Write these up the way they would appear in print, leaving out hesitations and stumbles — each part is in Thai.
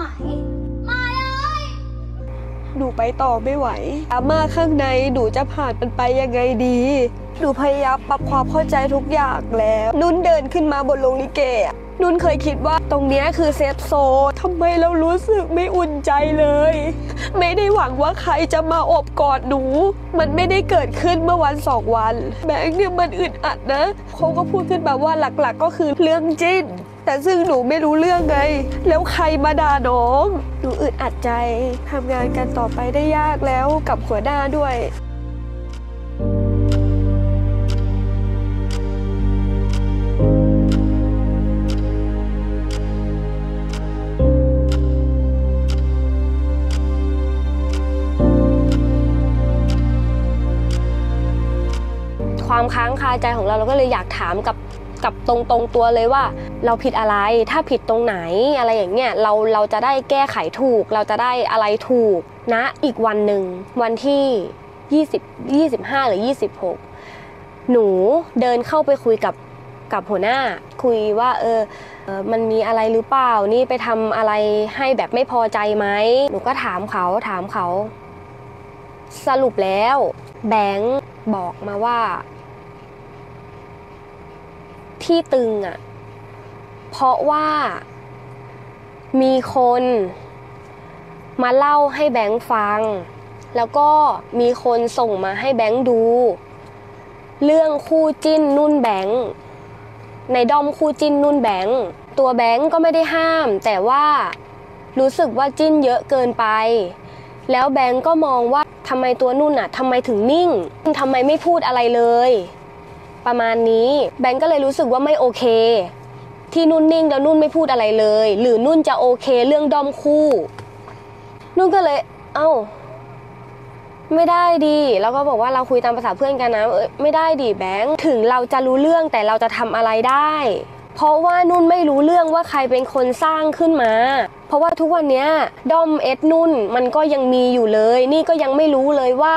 ไหมมาเลยหนูไปต่อไม่ไหวดราม่าข้างในหนูจะผ่านมันไปยังไงดีหนูพยายามปรับความเข้าใจทุกอย่างแล้วนุ่นเดินขึ้นมาบนโรงลิเกนุ่นเคยคิดว่าตรงนี้คือเซฟโซนทำไมเรารู้สึกไม่อุ่นใจเลยไม่ได้หวังว่าใครจะมาอบกอดหนูมันไม่ได้เกิดขึ้นเมื่อวัน2 วันแบงค์เนี่ยมันอึดอัดนะเขาก็พูดขึ้นมาว่าหลักๆก็คือเรื่องจิ้นแต่ซึ่งหนูไม่รู้เรื่องไงแล้วใครมาด่าน้องหนูอึดอัดใจทำงานกันต่อไปได้ยากแล้วกับหัวหน้าด้วยความค้างคาใจของเราก็เลยอยากถามกับตรงตัวเลยว่าเราผิดอะไรถ้าผิดตรงไหนอะไรอย่างเงี้ยเราจะได้แก้ไขถูกเราจะได้อะไรถูกนะอีกวันหนึ่งวันที่25หรือ26หนูเดินเข้าไปคุยกับหัวหน้าคุยว่ามันมีอะไรหรือเปล่านี่ไปทำอะไรให้แบบไม่พอใจไหมหนูก็ถามเขาสรุปแล้วแบงค์บอกมาว่าที่ตึงอ่ะเพราะว่ามีคนมาเล่าให้แบงค์ฟังแล้วก็มีคนส่งมาให้แบงค์ดูเรื่องคู่จิ้นนุ่นแบงค์ในด้อมคู่จิ้นนุ่นแบงค์ตัวแบงค์ก็ไม่ได้ห้ามแต่ว่ารู้สึกว่าจิ้นเยอะเกินไปแล้วแบงค์ก็มองว่าทำไมตัวนุ่นอ่ะทำไมถึงนิ่งทำไมไม่พูดอะไรเลยประมาณนี้แบงก์ก็เลยรู้สึกว่าไม่โอเคที่นุ่นนิ่งแล้วนุ่นไม่พูดอะไรเลยหรือนุ่นจะโอเคเรื่องด้อมคู่นุ่นก็เลยไม่ได้ดีแล้วก็บอกว่าเราคุยตามภาษาเพื่อนกันนะไม่ได้ดีแบงก์ถึงเราจะรู้เรื่องแต่เราจะทำอะไรได้เพราะว่านุ่นไม่รู้เรื่องว่าใครเป็นคนสร้างขึ้นมาเพราะว่าทุกวันนี้ด้อมนุ่นมันก็ยังมีอยู่เลยนี่ก็ยังไม่รู้เลยว่า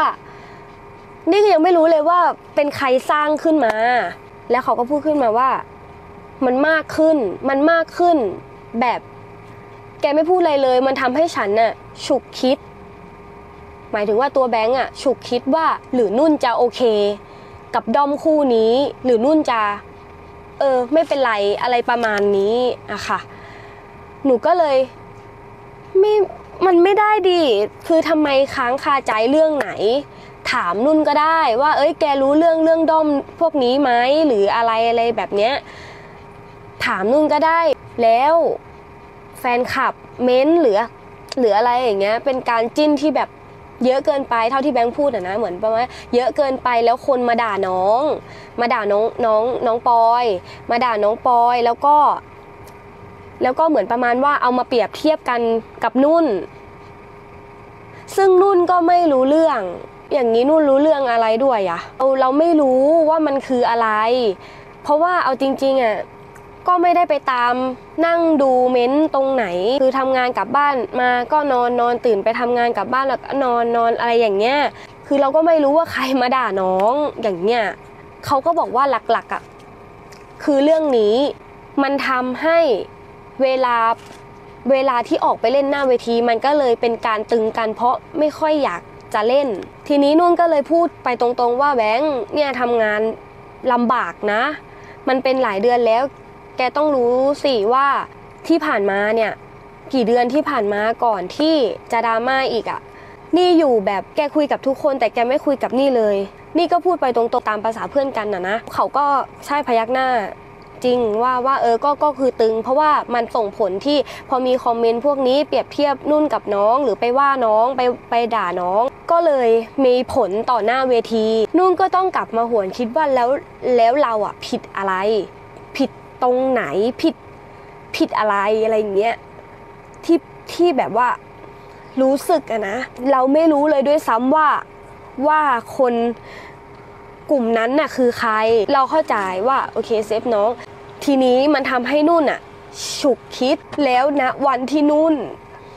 เป็นใครสร้างขึ้นมาแล้วเขาก็พูดขึ้นมาว่ามันมากขึ้นแบบแกไม่พูดอะไรเลยมันทำให้ฉันน่ะฉุกคิดหมายถึงว่าตัวแบงค์อ่ะฉุกคิดว่าหรือนุ่นจะโอเคกับด้อมคู่นี้หรือนุ่นจะไม่เป็นไรอะไรประมาณนี้อะค่ะหนูก็เลยมันไม่ได้ดิคือทำไมค้างคาใจเรื่องไหนถามนุ่นก็ได้ว่าแกรู้เรื่องด้อมพวกนี้ไหมหรืออะไรแบบเนี้ยถามนุ่นก็ได้แล้วแฟนคลับเม้นหรืออะไรอย่างเงี้ยเป็นการจิ้นที่แบบเยอะเกินไปเท่าที่แบงค์พูดนะเหมือนประมาณเยอะเกินไปแล้วคนมาด่าน้องปอยมาด่าน้องปอยแล้วก็เหมือนประมาณว่าเอามาเปรียบเทียบกันกับนุ่นซึ่งนุ่นก็ไม่รู้เรื่องอย่างนี้นุ่นรู้เรื่องอะไรด้วยอะเราไม่รู้ว่ามันคืออะไรเพราะว่าเอาจริงๆอะก็ไม่ได้ไปตามนั่งดูเม้นตรงไหนคือทำงานกลับบ้านมาก็นอนตื่นไปทำงานกลับบ้านแล้วก็นอนอะไรอย่างเงี้ยคือเราก็ไม่รู้ว่าใครมาด่าน้องอย่างเงี้ยเขาก็บอกว่าหลักๆอะคือเรื่องนี้มันทำให้เวลาที่ออกไปเล่นหน้าเวทีมันก็เลยเป็นการตึงกันเพราะไม่ค่อยอยากจะเล่นทีนี้นุ่นก็เลยพูดไปตรงๆว่าแบงค์เนี่ยทำงานลำบากนะมันเป็นหลายเดือนแล้วแกต้องรู้สิว่าที่ผ่านมาเนี่ยกี่เดือนที่ผ่านมาก่อนที่จะดราม่าอีกอ่ะนี่อยู่แบบแกคุยกับทุกคนแต่แกไม่คุยกับนี่เลยนี่ก็พูดไปตรงๆตามภาษาเพื่อนกันนะเขาก็ใช่พยักหน้าจริงว่าก็คือตึงเพราะว่ามันส่งผลที่พอมีคอมเมนต์พวกนี้เปรียบเทียบนุ่นกับน้องหรือไปว่าน้องไปด่าน้องก็เลยมีผลต่อหน้าเวทีนุ่นก็ต้องกลับมาหวนคิดว่าแล้วเราอ่ะผิดอะไรผิดตรงไหนผิดอะไรอย่างเงี้ยที่แบบว่ารู้สึกอะนะเราไม่รู้เลยด้วยซ้ำว่าคนกลุ่มนั้นน่ะคือใครเราเข้าใจว่าโอเคเซฟน้องทีนี้มันทำให้นุ่นอะฉุกคิดแล้วนะวันที่นุ่น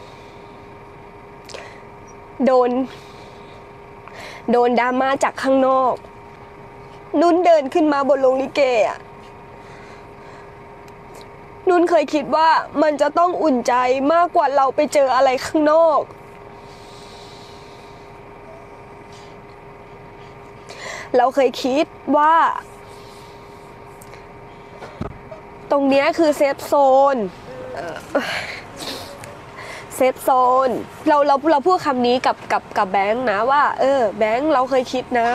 โดนดราม่าจากข้างนอกนุ่นเดินขึ้นมาบนโรงลิเกอะนุ่นเคยคิดว่ามันจะต้องอุ่นใจมากกว่าเราไปเจออะไรข้างนอกเราเคยคิดว่าตรงนี้คือเซฟโซนเราพูดคำนี้กับแบงค์นะว่าแบงค์เราเคยคิดนะ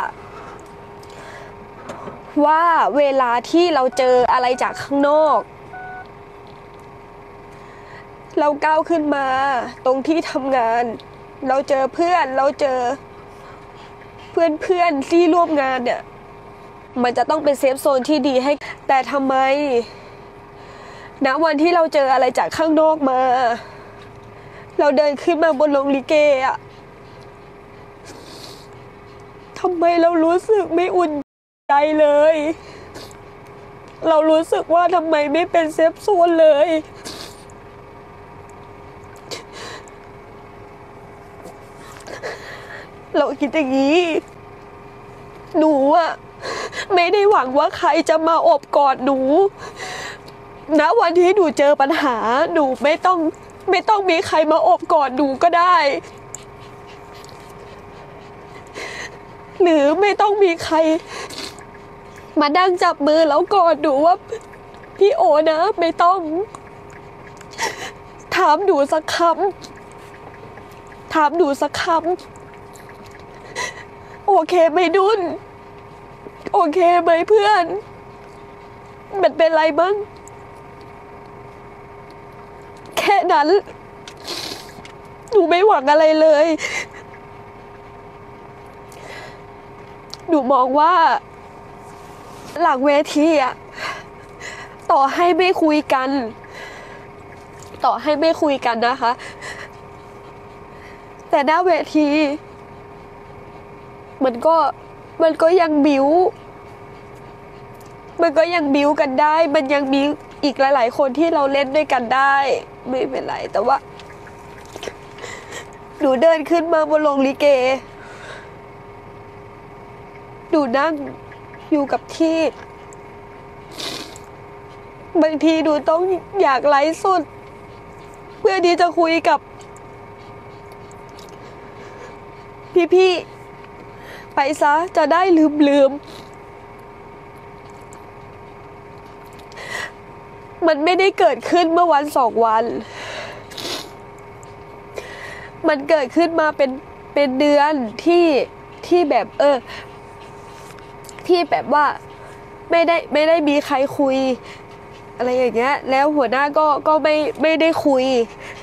ว่าเวลาที่เราเจออะไรจากข้างนอกเราก้าวขึ้นมาตรงที่ทำงานเราเจอเพื่อนเราเจอเพื่อนที่ร่วมงานเนี่ยมันจะต้องเป็นเซฟโซนที่ดีให้แต่ทำไมณวันที่เราเจออะไรจากข้างนอกมาเราเดินขึ้นมาบนโรงลิเกอะทำไมเรารู้สึกไม่อุ่นใจเลยเรารู้สึกว่าทำไมไม่เป็นเซฟโซนเลยเราคิดอย่างนี้หนูอะไม่ได้หวังว่าใครจะมาโอบกอดหนูณวันที่หนูเจอปัญหาหนูไม่ต้องมีใครมาโอบกอดหนูก็ได้หรือไม่ต้องมีใครมานั่งจับมือแล้วกอดหนูว่าพี่โอนะไม่ต้องถามหนูสักคำโอเคไหมดุนโอเคไหมเพื่อนมันเป็นไรบ้างแค่นั้นหนูไม่หวังอะไรเลยหนูมองว่าหลังเวทีอะต่อให้ไม่คุยกันนะคะแต่หน้าเวทีมันก็ยังบิ้วกันได้มันยังมีอีกหลายๆคนที่เราเล่นด้วยกันได้ไม่เป็นไรแต่ว่าหนูเดินขึ้นมาบนโรงลิเกหนูนั่งอยู่กับที่บางทีหนูต้องอยากไลฟ์สดเพื่อที่จะคุยกับพี่ๆไปซะจะได้ลืมมันไม่ได้เกิดขึ้นเมื่อวัน2 วันมันเกิดขึ้นมาเป็นเดือนที่แบบที่แบบว่าไม่ได้มีใครคุยอะไรอย่างเงี้ยแล้วหัวหน้าก็ไม่ได้คุย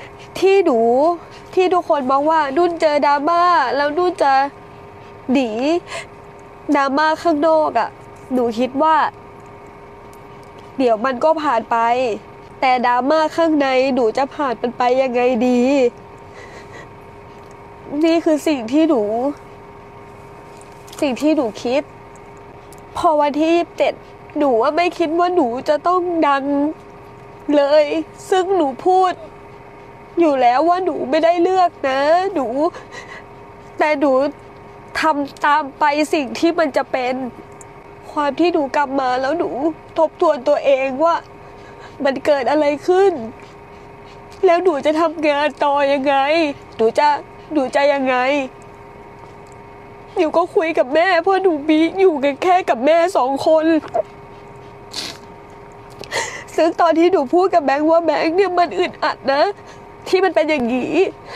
ที่ทุกคนมองว่านุ่นเจอดราม่าแล้วนุ่นจะหนีดราม่าข้างนอกอ่ะหนูคิดว่าเดี๋ยวมันก็ผ่านไปแต่ดราม่าข้างในหนูจะผ่านมันไปยังไงดีนี่คือสิ่งที่หนูคิดพอวันที่27หนูว่าไม่คิดว่าหนูจะต้องดังเลยซึ่งหนูพูดอยู่แล้วว่าหนูไม่ได้เลือกนะแต่หนูทำตามไปสิ่งที่มันจะเป็นความที่หนูกลับมาแล้วหนูทบทวนตัวเองว่ามันเกิดอะไรขึ้นแล้วหนูจะทำงานต่อยังไงหนูจะยังไงหนูก็คุยกับแม่เพราะหนูมีอยู่กันแค่กับแม่2 คนซึ่งตอนที่หนูพูดกับแบงค์ว่าแบงค์เนี่ยมันอึดอัดนะที่มันเป็นอย่างนี้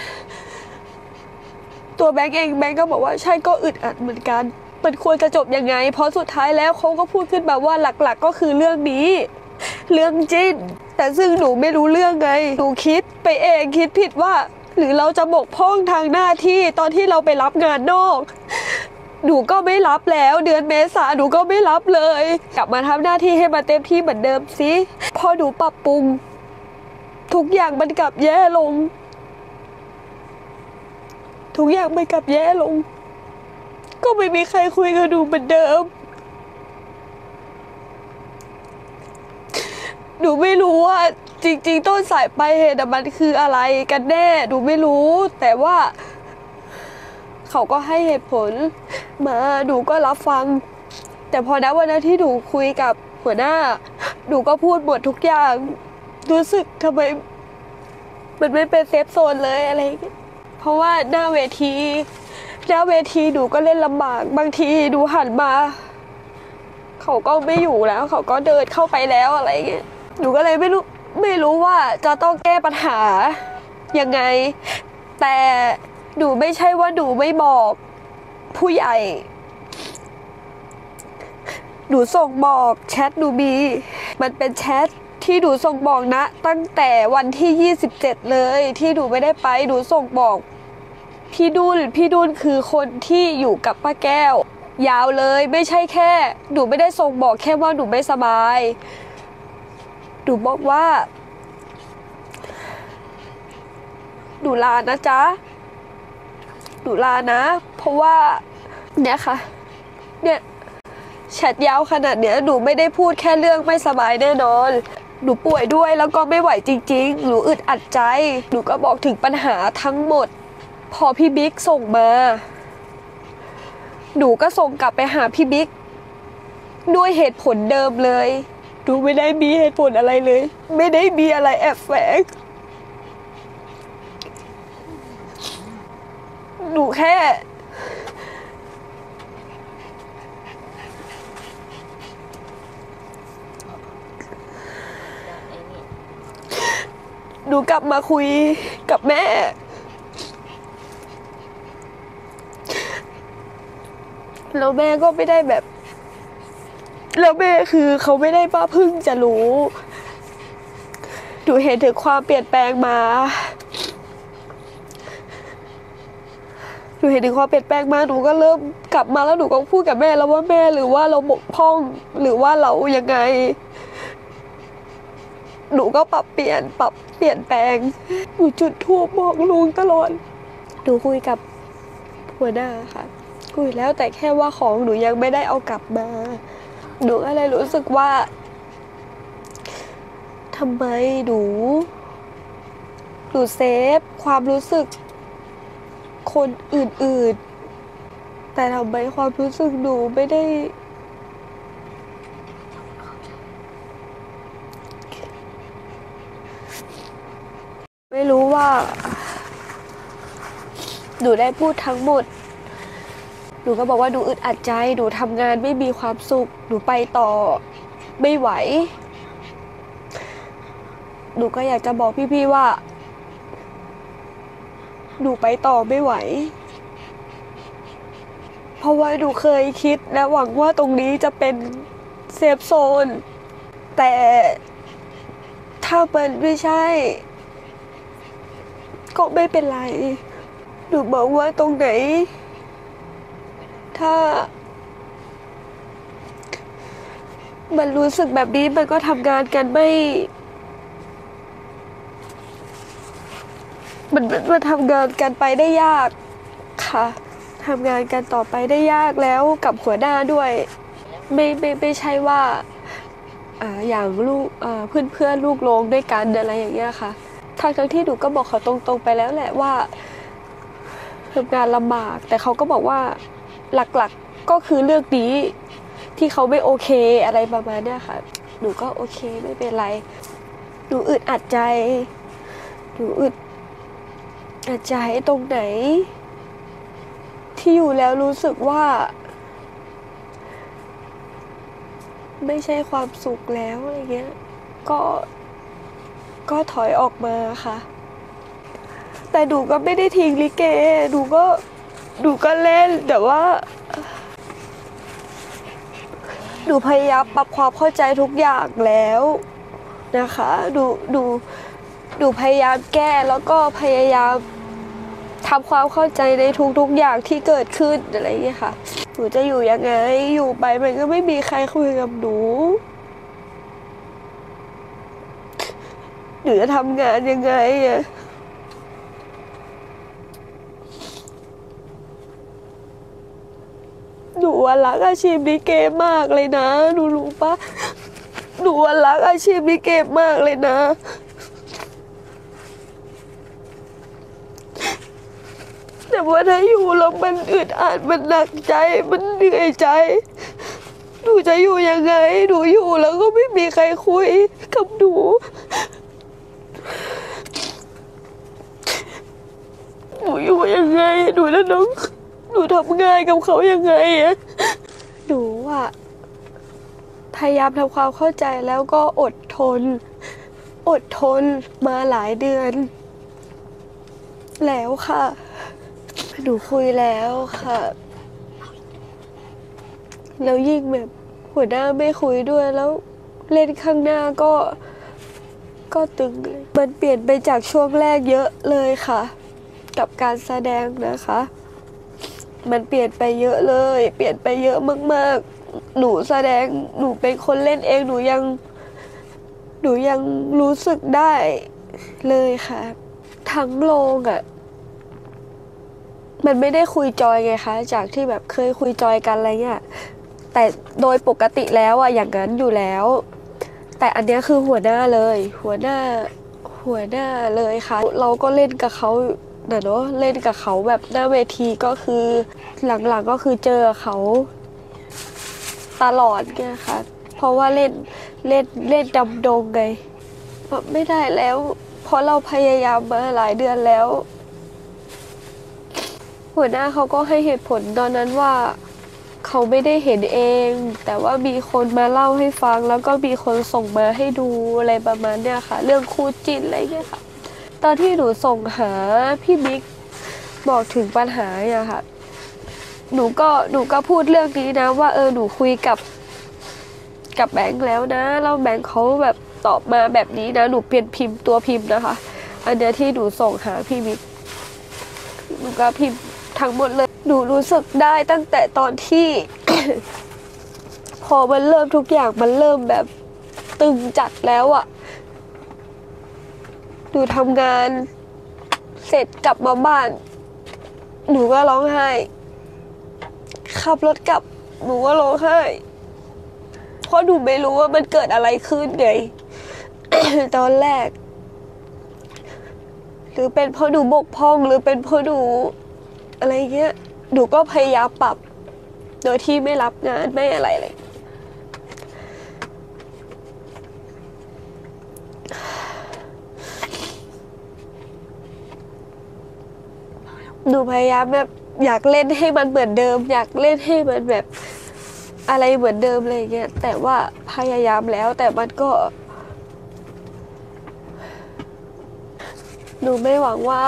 ตัวแบงค์เองแบงค์ก็บอกว่าใช่ก็อึดอัดเหมือนกันมันควรจะจบยังไงเพราะสุดท้ายแล้วเขาก็พูดขึ้นมาว่าหลักๆก็คือเรื่องนี้เรื่องจิ้นแต่ซึ่งหนูไม่รู้เรื่องไงหนูคิดไปเองคิดผิดว่าหรือเราจะบกพร่องทางหน้าที่ตอนที่เราไปรับงานนอกหนูก็ไม่รับแล้วเดือนเมษาหนูก็ไม่รับเลยกลับมาทำหน้าที่ให้มันเต็มที่เหมือนเดิมสิพอหนูปรับปรุงทุกอย่างมันกลับแย่ลงก็ไม่มีใครคุยกับหนูเหมือนเดิมหนูไม่รู้ว่าจริงๆต้นสายปลายเหตุมันคืออะไรกันแน่หนูไม่รู้แต่ว่าเขาก็ให้เหตุผลมาหนูก็รับฟังแต่พอณวันนั้นที่หนูคุยกับหัวหน้าหนูก็พูดหมดทุกอย่าง รู้สึกทำไมมันไม่เป็นเซฟโซนเลยอะไรอย่างเงี้ยเพราะว่าหน้าเวทีหนูก็เล่นลำบากบางทีหนูหันมาเขาก็ไม่อยู่แล้วเขาก็เดินเข้าไปแล้วอะไรอย่างเงี้ยหนูก็เลยไม่รู้ว่าจะต้องแก้ปัญหายังไงแต่หนูไม่ใช่ว่าหนูไม่บอกผู้ใหญ่หนูส่งบอกแชทหนูมีมันเป็นแชทที่หนูส่งบอกนะตั้งแต่วันที่27เลยที่หนูไม่ได้ไปหนูส่งบอกพี่ดุลคือคนที่อยู่กับป้าแก้วยาวเลยไม่ใช่แค่หนูไม่ได้ส่งบอกแค่ว่าหนูไม่สบายหนูบอกว่าหนูลานะจ๊ะหนูลานะเพราะว่าเนี่ยค่ะเนี่ยแชทยาวขนาดเนี้ยหนูไม่ได้พูดแค่เรื่องไม่สบายแน่นอนหนูป่วยด้วยแล้วก็ไม่ไหวจริงๆหนูอึดอัดใจหนูก็บอกถึงปัญหาทั้งหมดพอพี่บิ๊กส่งมาหนูก็ส่งกลับไปหาพี่บิ๊กด้วยเหตุผลเดิมเลยหนูไม่ได้มีเหตุผลอะไรเลยไม่ได้มีอะไรแอบแฝงหนูแค่หนูกลับมาคุยกับแม่แล้วแม่ก็ไม่ได้แบบแล้วแม่คือเขาไม่ได้ว่าเพิ่งจะรู้หนูเห็นถึงความเปลี่ยนแปลงมาหนูเห็นถึงความเปลี่ยนแปลงมาหนูก็เริ่มกลับมาแล้วหนูก็พูดกับแม่แล้วว่าแม่หรือว่าเราบกพร่องหรือว่าเรายังไงหนูก็ปรับเปลี่ยนแปลงหนูจุดธูปบอกลุงตลอดหนูคุยกับหัวหน้าค่ะคุยแล้วแต่แค่ว่าของหนูยังไม่ได้เอากลับมาหนูก็เลยรู้สึกว่าทำไมหนูเซฟความรู้สึกคนอื่นๆแต่ทำไมความรู้สึกหนูไม่ได้ไม่รู้ว่าหนูได้พูดทั้งหมดหนูก็บอกว่าหนูอึดอัดใจหนูทำงานไม่มีความสุขหนูไปต่อไม่ไหวหนูก็อยากจะบอกพี่ๆว่าหนูไปต่อไม่ไหวเพราะว่าหนูเคยคิดและหวังว่าตรงนี้จะเป็นเซฟโซนแต่ถ้ามันไม่ใช่ก็ไม่เป็นไรหนูบอกว่าตรงไหนถ้ามันรู้สึกแบบนี้มันก็ทำงานกันไม่มันทำงานกันไปได้ยากค่ะทำงานกันต่อไปได้ยากแล้วกับหัวหน้าด้วยไม่ใช่ว่าอย่างลูกเพื่อนลูกโรงด้วยกันอะไรอย่างเงี้ยค่ะทั้งที่หนูก็บอกเขาตรงๆไปแล้วแหละว่าทำงานลำบากแต่เขาก็บอกว่าหลักๆก็คือเรื่องนี้ที่เขาไม่โอเคอะไรประมาณเนี้ยค่ะหนูก็โอเคไม่เป็นไรหนูอึดอัดใจหนูอึดอัดใจตรงไหนที่อยู่แล้วรู้สึกว่าไม่ใช่ความสุขแล้วอะไรเงี้ยก็ถอยออกมาค่ะแต่หนูก็ไม่ได้ทิ้งลิเกหนูก็เล่นแต่ว่าหนูพยายามปรับความเข้าใจทุกอย่างแล้วนะคะหนูพยายามแก้แล้วก็พยายามทำความเข้าใจในทุกๆอย่างที่เกิดขึ้นอะไรอย่างเงี้ยค่ะหนูจะอยู่ยังไงอยู่ไปมันก็ไม่มีใครคุยกับหนูจะทำงานยังไงอะหนูรักอาชีพลิเกมากเลยนะหนูรู้ปะหนูรักอาชีพลิเกมากเลยนะแต่ว่าถ้าอยู่แล้วมันอึดอัดมันหนักใจมันเหนื่อยใจหนูจะอยู่ยังไงหนูอยู่แล้วก็ไม่มีใครคุยกับหนูอยู่ยังไงหนูแล้วน้องหนูทำงานกับเขายังไงอะหนูอะพยายามทำความเข้าใจแล้วก็อดทนมาหลายเดือนแล้วค่ะหนูคุยแล้วค่ะแล้วยิ่งแบบหัวหน้าไม่คุยด้วยแล้วเล่นข้างหน้าก็ตึงเลยมันเปลี่ยนไปจากช่วงแรกเยอะเลยค่ะกับการแสดงนะคะมันเปลี่ยนไปเยอะเลยเปลี่ยนไปเยอะมากๆหนูแสดงหนูเป็นคนเล่นเองหนูยังรู้สึกได้เลยค่ะทั้งโรงอ่ะมันไม่ได้คุยจอยไงคะจากที่แบบเคยคุยจอยกันอะไรเงี้ยแต่โดยปกติแล้วอ่ะอย่างนั้นอยู่แล้วแต่อันเนี้ยคือหัวหน้าเลยหัวหน้าเลยค่ะเราก็เล่นกับเขาเนาะเล่นกับเขาแบบหน้าเวทีก็คือหลังๆก็คือเจอเขาตลอดไงค่ะเพราะว่าเล่นดำดงไงไม่ได้แล้วเพราะเราพยายามมาหลายเดือนแล้วหัวหน้าเขาก็ให้เหตุผลตอนนั้นว่าเขาไม่ได้เห็นเองแต่ว่ามีคนมาเล่าให้ฟังแล้วก็มีคนส่งมาให้ดูอะไรประมาณเนี้ยค่ะเรื่องคู่จิ้นอะไรเงี้ยค่ะตอนที่หนูส่งหาพี่บิ๊กบอกถึงปัญหาอะค่ะหนูก็พูดเรื่องนี้นะว่าหนูคุยกับแบงค์แล้วนะแล้วแบงค์เขาแบบตอบมาแบบนี้นะหนูเปลี่ยนพิมพ์ตัวพิมพ์นะคะอันเนี้ยที่หนูส่งหาพี่บิ๊กหนูก็พิมพ์ทั้งหมดเลยหนูรู้สึกได้ตั้งแต่ตอนที่ พอมันเริ่มทุกอย่างมันเริ่มแบบตึงจัดแล้วอะหนูทำงานเสร็จกลับมาบ้านหนูก็ร้องไห้ขับรถกลับหนูก็ร้องไห้เพราะหนูไม่รู้ว่ามันเกิดอะไรขึ้นไง ตอนแรกหรือเป็นเพราะหนูบกพร่องหรือเป็นเพราะหนูอะไรเงี้ยหนูก็พยายามปรับโดยที่ไม่รับงานไม่อะไรเลยหนูพยายามแบบอยากเล่นให้มันเหมือนเดิมอยากเล่นให้มันแบบอะไรเหมือนเดิมเลยเงี้ยแต่ว่าพยายามแล้วแต่มันก็หนูไม่หวังว่า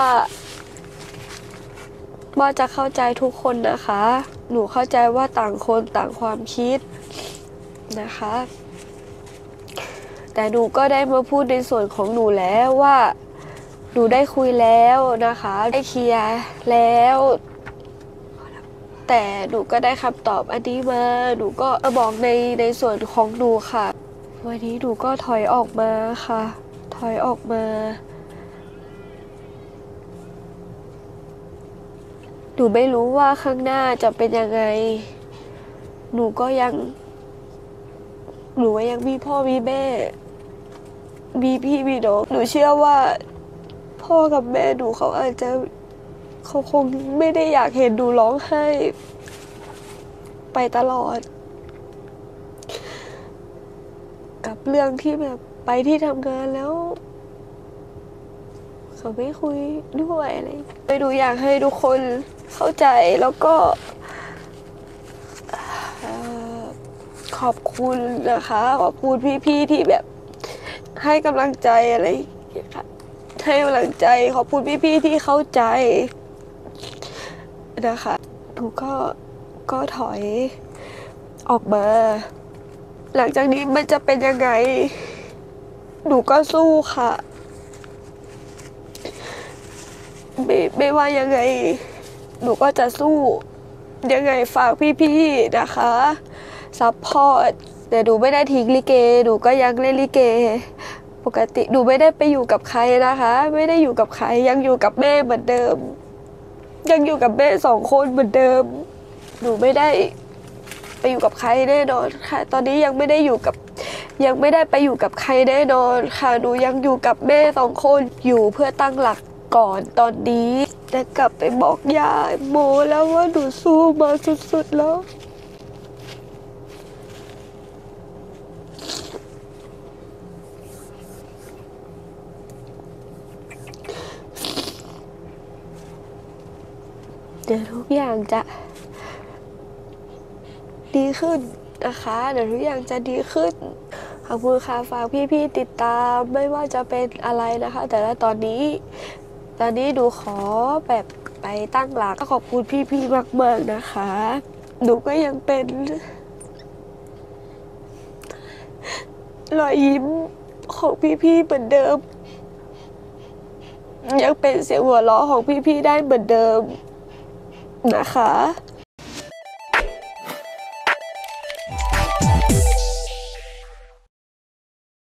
จะเข้าใจทุกคนนะคะหนูเข้าใจว่าต่างคนต่างความคิดนะคะแต่หนูก็ได้มาพูดในส่วนของหนูแล้วว่าหนูได้คุยแล้วนะคะได้เคลียร์แล้วแต่หนูก็ได้คำตอบอันนี้มาหนูก็บอกในส่วนของหนูค่ะวันนี้หนูก็ถอยออกมาค่ะถอยออกมาหนูไม่รู้ว่าข้างหน้าจะเป็นยังไงหนูก็ยังมีพ่อมีแม่มีพี่มีน้องหนูเชื่อว่าพ่อกับแม่หนูเขาคงไม่ได้อยากเห็นหนูร้องไห้ไปตลอดกับเรื่องที่แบบไปที่ทำงานแล้วเขาไม่คุยด้วยอะไรหนูอยากให้ทุกคนเข้าใจแล้วก็ขอบคุณนะคะขอบคุณพี่ๆที่แบบให้กำลังใจอะไรอย่างเงี้ยค่ะให้กำลังใจขอบคุณพี่ๆที่เข้าใจนะคะหนูก็ถอยออกมาหลังจากนี้มันจะเป็นยังไงหนูก็สู้ค่ะไม่ว่ายังไงหนูก็จะสู้ยังไงฝากพี่ๆนะคะซัพพอร์ตแต่หนูไม่ได้ทิ้งลิเกหนูก็ยังเล่นลิเกปกติหนูไม่ได้ไปอยู่กับใครนะคะไม่ได้อยู่กับใครยังอยู่กับแม่เหมือนเดิมยังอยู่กับแม่2 คนเหมือนเดิมหนูไม่ได้ไปอยู่กับใครแน่นอนค่ะตอนนี้ยังไม่ได้ไปอยู่กับใครแน่นอนค่ะหนูยังอยู่กับแม่2 คนอยู่เพื่อตั้งหลักก่อนตอนนี้จะกลับไปบอกยายโมแล้วว่าหนูสู้มาสุดๆแล้วเดี๋ยวทุกอย่างจะดีขึ้นนะคะเดี๋ยวทุกอย่างจะดีขึ้นขอบคุณค่ะฝากพี่ๆติดตามไม่ว่าจะเป็นอะไรนะคะ แต่ละตอนนี้หนูขอแบบไปตั้งหลักขอบคุณพี่ๆมากๆนะคะหนูก็ยังเป็นรอยยิ้มของพี่ๆเหมือนเดิมยังเป็นเสียงหัวเราะของพี่ๆได้เหมือนเดิมนะคะ